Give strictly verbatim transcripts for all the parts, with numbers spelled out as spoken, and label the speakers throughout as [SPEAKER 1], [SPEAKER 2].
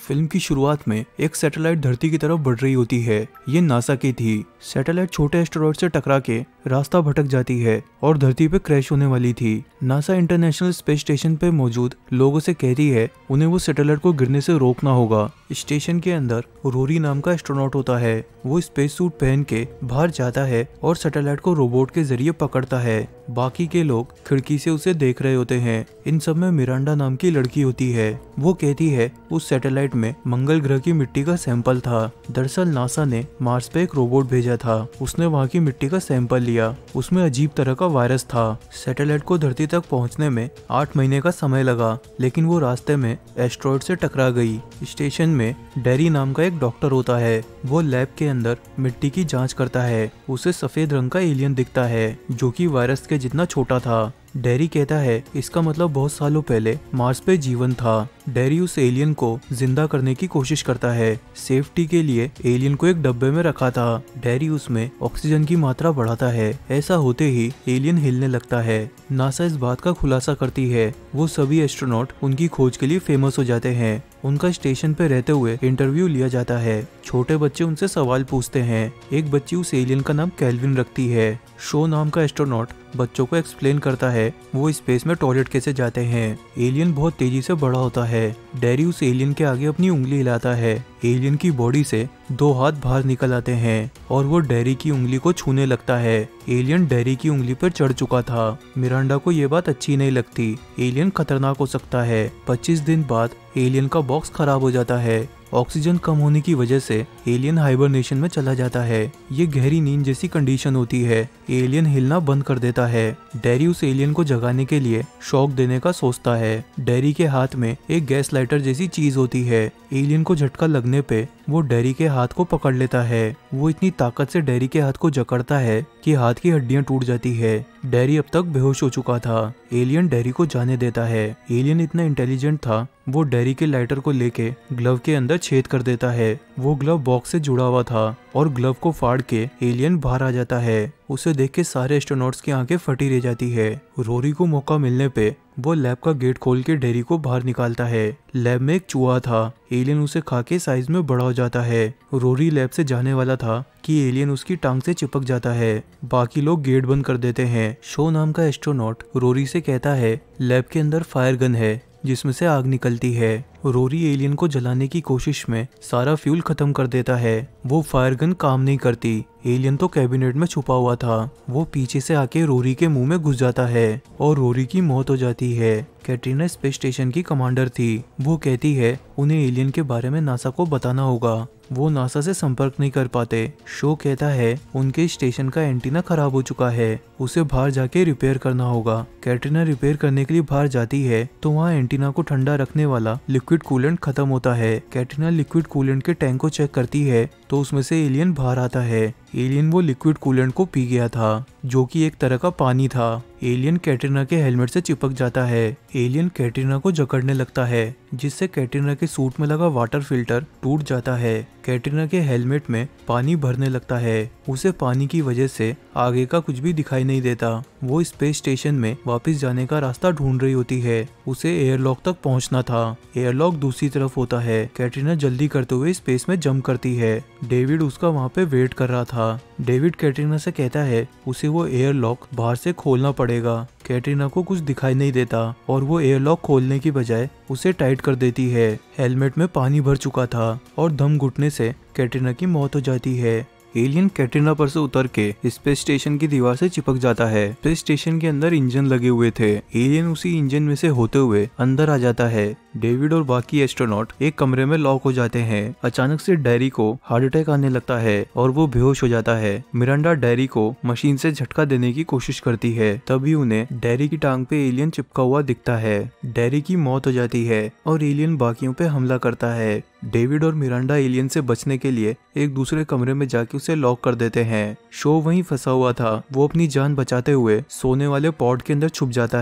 [SPEAKER 1] Film की शुरुआत में एक सैटेलाइट धरती की तरफ बढ़ रही होती है। ये नासा की थी। सैटेलाइट छोटे एस्टेरॉयड से टकरा के रास्ता भटक जाती है और धरती पे क्रैश होने वाली थी। नासा इंटरनेशनल स्पेस स्टेशन पे मौजूद लोगों से कहती है उन्हें वो सैटेलाइट को गिरने से रोकना होगा। स्टेशन के अंदर रोरी नाम का एस्ट्रोनॉट होता है। वो स्पेस सूट पहन के बाहर जाता है और सैटेलाइट को रोबोट के जरिए पकड़ता है। बाकी के लोग खिड़की से उसे देख रहे होते हैं। इन सब में मिरांडा नाम की लड़की होती है। वो कहती है उस सैटेलाइट में मंगल ग्रह की मिट्टी का सैंपल था। दरअसल नासा ने मार्स पे एक रोबोट भेजा था। उसने वहाँ की मिट्टी का सैंपल लिया। उसमें अजीब तरह का वायरस था। सैटेलाइट को धरती तक पहुँचने में आठ महीने का समय लगा, लेकिन वो रास्ते में एस्ट्रॉयड से टकरा गई। स्टेशन में डेरी नाम का एक डॉक्टर होता है। वो लैब के अंदर मिट्टी की जांच करता है। उसे सफेद रंग का एलियन दिखता है जो कि वायरस के जितना छोटा था। डेरी कहता है इसका मतलब बहुत सालों पहले मार्स पे जीवन था। डेरी उस एलियन को जिंदा करने की कोशिश करता है। सेफ्टी के लिए एलियन को एक डब्बे में रखा था। डेरी उसमें ऑक्सीजन की मात्रा बढ़ाता है। ऐसा होते ही एलियन हिलने लगता है। नासा इस बात का खुलासा करती है। वो सभी एस्ट्रोनॉट उनकी खोज के लिए फेमस हो जाते हैं। उनका स्टेशन पे रहते हुए इंटरव्यू लिया जाता है। छोटे बच्चे उनसे सवाल पूछते हैं। एक बच्ची उस एलियन का नाम कैल्विन रखती है। शो नाम का एस्ट्रोनॉट बच्चों को एक्सप्लेन करता है वो स्पेस में टॉयलेट कैसे जाते हैं। एलियन बहुत तेजी से बड़ा होता है। डेरी उस एलियन के आगे अपनी उंगली हिलाता है। एलियन की बॉडी से दो हाथ बाहर निकल आते हैं और वो डेरी की उंगली को छूने लगता है। एलियन डेरी की उंगली पर चढ़ चुका था। मिरांडा को ये बात अच्छी नहीं लगती। एलियन खतरनाक हो सकता है। पच्चीस दिन बाद एलियन का बॉक्स खराब हो जाता है। ऑक्सीजन कम होने की वजह से एलियन हाइबरनेशन में चला जाता है। ये गहरी नींद जैसी कंडीशन होती है। एलियन हिलना बंद कर देता है। डेरी उस एलियन को जगाने के लिए शॉक देने का सोचता है। डेरी के हाथ में एक गैस लाइटर जैसी चीज होती है। एलियन को झटका लगने पे वो डेरी के हाथ को पकड़ लेता है। वो इतनी ताकत से डेरी के हाथ को जकड़ता है कि हाथ की हड्डियां टूट जाती है। डेरी अब तक बेहोश हो चुका था। एलियन डेरी को जाने देता है। एलियन इतना इंटेलिजेंट था, वो डेरी के लाइटर को लेके ग्लव के अंदर छेद कर देता है। वो ग्लव बॉक्स से जुड़ा हुआ था और ग्लव को फाड़ के एलियन बाहर आ जाता है। उसे देख के सारे एस्ट्रोनॉट्स की आंखें फटी रह जाती है। रोरी को मौका मिलने पे वो लैब का गेट खोल के डेरी को बाहर निकालता है। लैब में एक चूहा था। एलियन उसे खा के साइज में बड़ा हो जाता है। रोरी लैब से जाने वाला था कि एलियन उसकी टांग से चिपक जाता है। बाकी लोग गेट बंद कर देते हैं। शो नाम का एस्ट्रोनॉट रोरी से कहता है लैब के अंदर फायर गन है जिसमें से आग निकलती है। रोरी एलियन को जलाने की कोशिश में सारा फ्यूल खत्म कर देता है। वो फायर गन काम नहीं करती। एलियन तो कैबिनेट में छुपा हुआ था। वो पीछे से आके रोरी के मुंह में घुस जाता है और रोरी की मौत हो जाती है। कैटरीना स्पेस स्टेशन की कमांडर थी। वो कहती है उन्हें एलियन के बारे में नासा को बताना होगा। वो नासा से संपर्क नहीं कर पाते। शो कहता है उनके स्टेशन का एंटीना खराब हो चुका है, उसे बाहर जाके रिपेयर करना होगा। कैटरीना रिपेयर करने के लिए बाहर जाती है तो वहाँ एंटीना को ठंडा रखने वाला लिक्विड कूलेंट खत्म होता है। कैटरीना लिक्विड कूलेंट के टैंक को चेक करती है तो उसमें से एलियन बाहर आता है। एलियन वो लिक्विड कूलेंट को पी गया था जो कि एक तरह का पानी था। एलियन कैटरीना के हेलमेट से चिपक जाता है। एलियन कैटरीना को जकड़ने लगता है जिससे कैटरीना के सूट में लगा वाटर फिल्टर टूट जाता है। कैटरीना के हेलमेट में पानी भरने लगता है। उसे पानी की वजह से आगे का कुछ भी दिखाई नहीं देता। वो स्पेस स्टेशन में वापस जाने का रास्ता ढूंढ रही होती है। उसे एयरलॉक तक पहुंचना था। एयरलॉक दूसरी तरफ होता है। कैटरीना जल्दी करते हुए स्पेस में जंप करती है। डेविड उसका वहाँ पे वेट कर रहा था। डेविड कैटरीना से कहता है उसे वो एयरलॉक बाहर से खोलना पड़ेगा। कैटरीना को कुछ दिखाई नहीं देता और वो एयरलॉक खोलने की बजाय उसे टाइट कर देती है। हेलमेट में पानी भर चुका था और दम घुटने से कैटरीना की मौत हो जाती है। एलियन कैटरीना पर से उतर के स्पेस स्टेशन की दीवार से चिपक जाता है। स्पेस स्टेशन के अंदर इंजन लगे हुए थे। एलियन उसी इंजन में से होते हुए अंदर आ जाता है। डेविड और बाकी एस्ट्रोनॉट एक कमरे में लॉक हो जाते हैं। अचानक से डेरी को हार्ट अटैक आने लगता है और वो बेहोश हो जाता है। मिरांडा डेरी को मशीन से झटका देने की कोशिश करती है। तभी उन्हें डेरी की टांग पे एलियन चिपका हुआ दिखता है। डेरी की मौत हो जाती है और एलियन बाकियों पे हमला करता है। डेविड और मिरांडा एलियन से बचने के लिए एक दूसरे कमरे में जाके उसे लॉक कर देते हैं। शो वहीं फंसा हुआ था। वो अपनी जान बचाते हुए सोने वाले पॉड के अंदर छुप जाता है।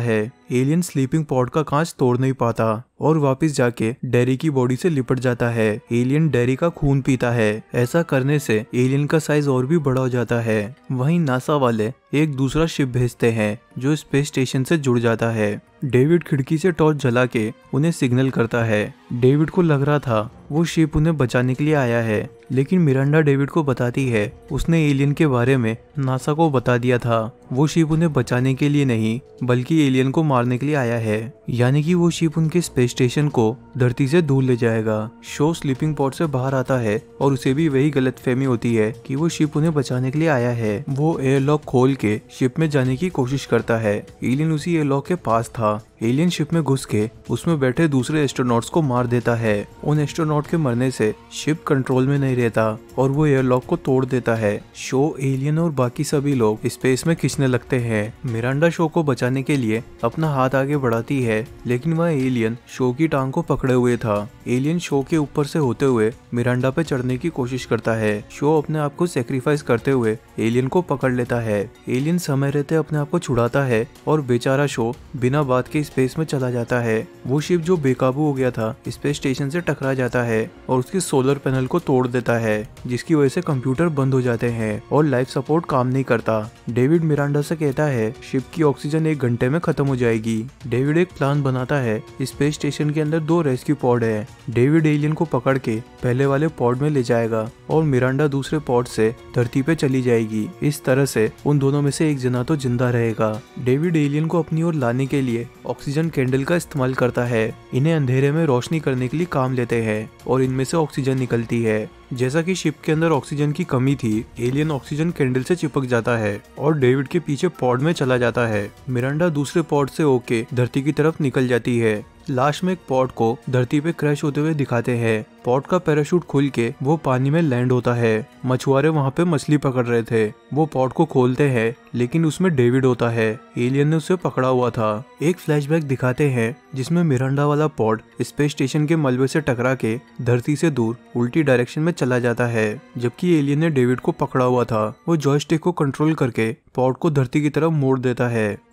[SPEAKER 1] एलियन स्लीपिंग पॉड का कांच तोड़ नहीं पाता और वापस जाके डेरी की बॉडी से लिपट जाता है। एलियन डेरी का खून पीता है। ऐसा करने से एलियन का साइज और भी बड़ा हो जाता है। वहीं नासा वाले एक दूसरा शिप भेजते हैं जो स्पेस स्टेशन से जुड़ जाता है। डेविड खिड़की से टॉर्च जला के उन्हें सिग्नल करता है। डेविड को लग रहा था वो शिप उन्हें बचाने के लिए आया है, लेकिन मिरांडा डेविड को बताती है उसने एलियन के बारे में नासा को बता दिया था। वो शिप उन्हें बचाने के लिए नहीं बल्कि एलियन को मारने के लिए आया है, यानी कि वो शिप उनके स्पेस स्टेशन को धरती से दूर ले जाएगा। शो स्लीपिंग पॉड से बाहर आता है और उसे भी वही गलतफहमी होती है कि वो शिप उन्हें बचाने के लिए आया है। वो एयरलॉक खोल के शिप में जाने की कोशिश करता है। एलियन उसी एयरलॉक के पास था। एलियन शिप में घुस के उसमें बैठे दूसरे एस्ट्रोनॉट्स को मार देता है। उन एस्ट्रोनॉट के मरने से शिप कंट्रोल में नहीं रहता और वो एयरलॉक को तोड़ देता है। शो, एलियन और बाकी सभी लोग स्पेस में खिंचने लगते हैं। मिरांडा शो को बचाने के लिए अपना हाथ आगे बढ़ाती है, लेकिन वह एलियन शो की टांग को पकड़े हुए था। एलियन शो के ऊपर से होते हुए मिरांडा पे चढ़ने की कोशिश करता है। शो अपने आप को सेक्रीफाइस करते हुए एलियन को पकड़ लेता है। एलियन समय रहते अपने आप को छुड़ाता है और बेचारा शो बिना बात के स्पेस में चला जाता है। वो शिप जो बेकाबू हो गया था स्पेस स्टेशन से टकरा जाता है और उसकी सोलर पैनल को तोड़ देता है, जिसकी वजह से कंप्यूटर बंद हो जाते हैं और लाइफ सपोर्ट काम नहीं करता। डेविड मिरांडा से कहता है शिप की ऑक्सीजन एक घंटे में खत्म हो जाएगी। डेविड एक प्लान बनाता है। स्पेस स्टेशन के अंदर दो रेस्क्यू पॉड है। डेविड एलियन को पकड़ के पहले वाले पॉड में ले जाएगा और मिरांडा दूसरे पॉड से धरती पे चली जाएगी। इस तरह से उन दोनों में से एक जना तो जिंदा रहेगा। डेविड एलियन को अपनी ओर लाने के लिए ऑक्सीजन कैंडल का इस्तेमाल करता है। इन्हें अंधेरे में रोशनी करने के लिए काम लेते हैं और इनमें से ऑक्सीजन निकलती है। जैसा कि शिप के अंदर ऑक्सीजन की कमी थी, एलियन ऑक्सीजन कैंडल से चिपक जाता है और डेविड के पीछे पॉड में चला जाता है। मिरांडा दूसरे पॉड से होके धरती की तरफ निकल जाती है। लास्ट में एक पॉड को धरती पे क्रैश होते हुए दिखाते हैं। पॉड का पैराशूट खुल के वो पानी में लैंड होता है। मछुआरे वहाँ पे मछली पकड़ रहे थे। वो पॉड को खोलते हैं, लेकिन उसमें डेविड होता है। एलियन ने उसे पकड़ा हुआ था। एक फ्लैशबैक दिखाते हैं जिसमें मिरांडा वाला पॉड स्पेस स्टेशन के मलबे से टकरा के धरती से दूर उल्टी डायरेक्शन में चला जाता है, जबकि एलियन ने डेविड को पकड़ा हुआ था। वो जॉयस्टिक को कंट्रोल करके पॉड को धरती की तरफ मोड़ देता है।